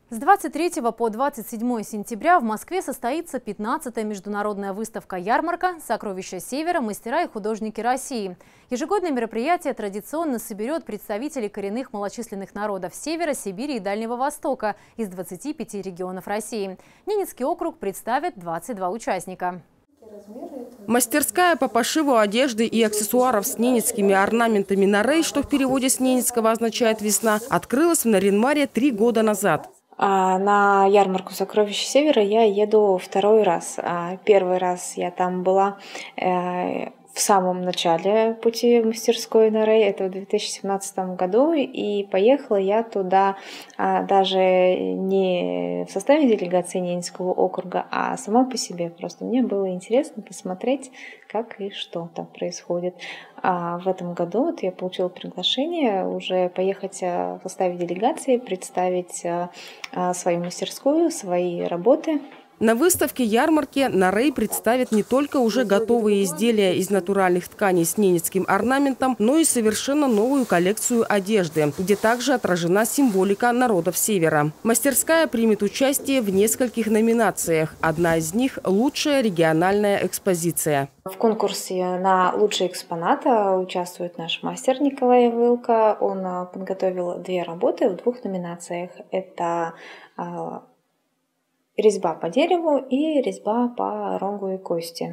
С 23 по 27 сентября в Москве состоится 15-я международная выставка-ярмарка «Сокровища Севера. Мастера и художники России». Ежегодное мероприятие традиционно соберет представителей коренных малочисленных народов Севера, Сибири и Дальнего Востока из 25 регионов России. Ненецкий округ представит 22 участника. Мастерская по пошиву одежды и аксессуаров с ненецкими орнаментами «Нарей», что в переводе с ненецкого означает «весна», открылась в Нарьян-Маре 3 года назад. На ярмарку «Сокровища Севера» я еду второй раз. Первый раз я там была в самом начале пути в мастерской «Нарей», это в 2017 году, и поехала я туда даже не в составе делегации Ненецкого округа, а сама по себе. Просто мне было интересно посмотреть, как и что там происходит. В этом году я получила приглашение уже поехать в составе делегации, представить свою мастерскую, свои работы. На выставке-ярмарке «Нарей» представит не только уже готовые изделия из натуральных тканей с ненецким орнаментом, но и совершенно новую коллекцию одежды, где также отражена символика народов Севера. Мастерская примет участие в нескольких номинациях. Одна из них – лучшая региональная экспозиция. В конкурсе на лучший экспонат участвует наш мастер Николай Вылко. Он подготовил 2 работы в 2 номинациях. Это резьба по дереву и резьба по рогу и кости.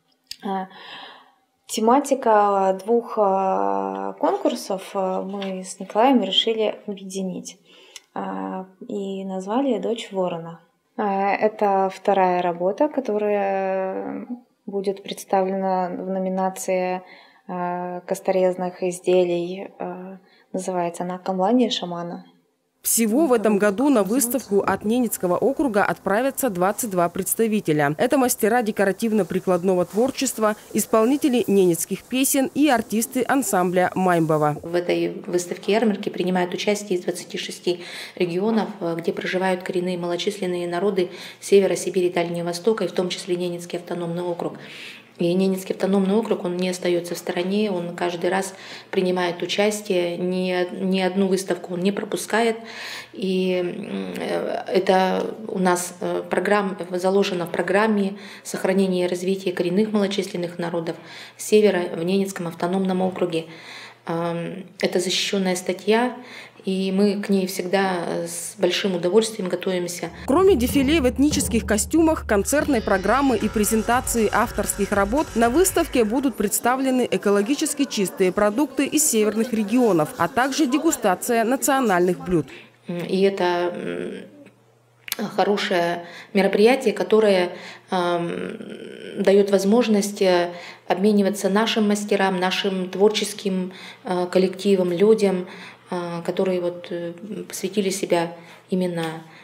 Тематика 2 конкурсов мы с Николаем решили объединить и назвали «Дочь ворона». Это 2-я работа, которая будет представлена в номинации косторезных изделий. Называется она «Камлание шамана». Всего в этом году на выставку от Ненецкого округа отправятся 22 представителя. Это мастера декоративно-прикладного творчества, исполнители ненецких песен и артисты ансамбля Маймбова. В этой выставке-ярмарки принимают участие из 26 регионов, где проживают коренные малочисленные народы Севера, Сибири и Дальнего Востока, и в том числе Ненецкий автономный округ. И Ненецкий автономный округ, он не остается в стороне, он каждый раз принимает участие, ни одну выставку он не пропускает. И это у нас заложено в программе сохранения и развития коренных малочисленных народов Севера в Ненецком автономном округе. Это защищенная статья, и мы к ней всегда с большим удовольствием готовимся. Кроме дефиле в этнических костюмах, концертной программы и презентации авторских работ, на выставке будут представлены экологически чистые продукты из северных регионов, а также дегустация национальных блюд. И это хорошее мероприятие, которое дает возможность обмениваться нашим мастерам, нашим творческим коллективам, людям, которые посвятили себя именно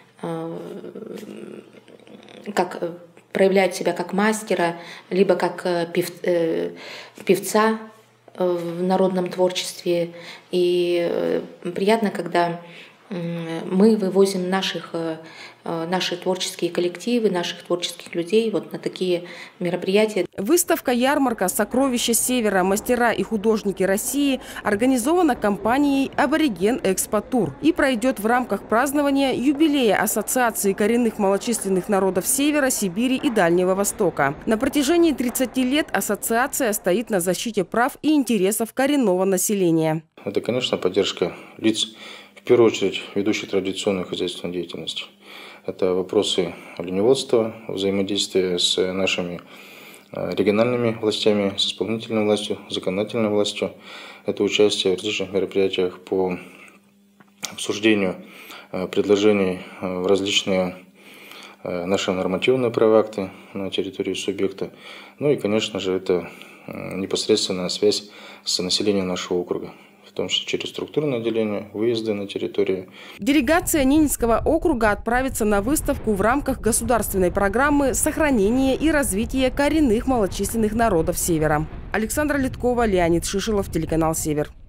как проявляют себя как мастера, либо как певца в народном творчестве. И приятно, когда мы вывозим наши творческие коллективы, наших творческих людей на такие мероприятия. Выставка-ярмарка «Сокровища Севера. Мастера и художники России» организована компанией «Абориген Экспо Тур» и пройдет в рамках празднования юбилея Ассоциации коренных малочисленных народов Севера, Сибири и Дальнего Востока. На протяжении 30 лет ассоциация стоит на защите прав и интересов коренного населения. Это, конечно, поддержка лиц, в первую очередь, ведущих традиционную хозяйственную деятельность. Это вопросы оленеводства, взаимодействия с нашими региональными властями, с исполнительной властью, законодательной властью. Это участие в различных мероприятиях по обсуждению предложений в различные наши нормативные правовые акты на территории субъекта. Ну и, конечно же, это непосредственная связь с населением нашего округа, в том числе через структурное отделение, выезды на территорию. Делегация Ненецкого округа отправится на выставку в рамках государственной программы сохранения и развития коренных малочисленных народов Севера. Александра Литкова, Леонид Шишелов, телеканал «Север».